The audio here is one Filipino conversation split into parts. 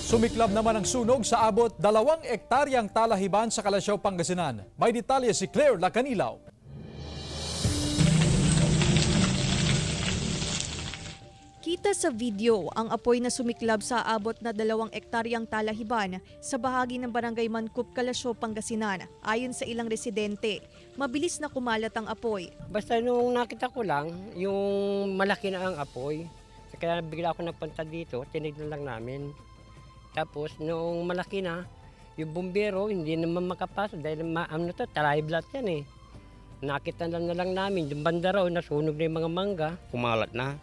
Sumiklab naman ang sunog sa abot 2 ektaryang talahiban sa Calasiao, Pangasinan. May detalye si Claire Lacanilaw. Kita sa video ang apoy na sumiklab sa abot na 2 ektaryang talahiban sa bahagi ng Barangay Mancup, Calasiao, Pangasinan. Ayon sa ilang residente, mabilis na kumalat ang apoy. Basta nung nakita ko lang, yung malaki na ang apoy. Kaya bigla ako nagpunta dito, tinignan lang namin. Tapos nung malaki na, yung bumbero hindi naman makapasok dahil talahib lahat yan eh. Nakita na lang namin, yung banda raw, nasunog na yung mga mangga. Kumalat na.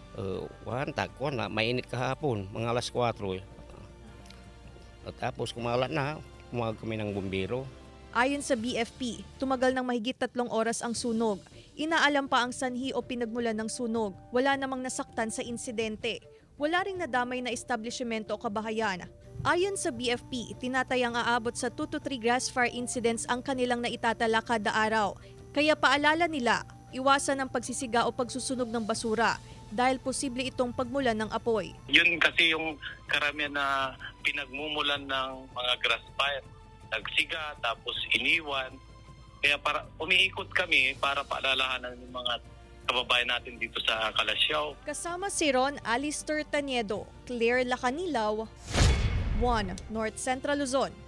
Mainit kahapon, mga alas 4. Tapos kumalat na, tumawag kami ng bumbero. Ayon sa BFP, tumagal ng mahigit 3 oras ang sunog. Inaalam pa ang sanhi o pinagmulan ng sunog. Wala namang nasaktan sa insidente. Wala ring nadamay na establishmento o kabahayan. Ayon sa BFP, tinatayang aabot sa 2 to 3 grass fire incidents ang kanilang naitatala kada araw. Kaya paalala nila, iwasan ang pagsisiga o pagsusunog ng basura dahil posible itong pagmulan ng apoy. Yun kasi yung karamihan na pinagmumulan ng mga grass fire. Nagsiga tapos iniwan. Kaya umiikot kami para paalalahanan ng mga kababayan natin dito sa Calasiao. Kasama si Ron Alister Taniedo, Claire Lacanilaw, 1 North Central Luzon.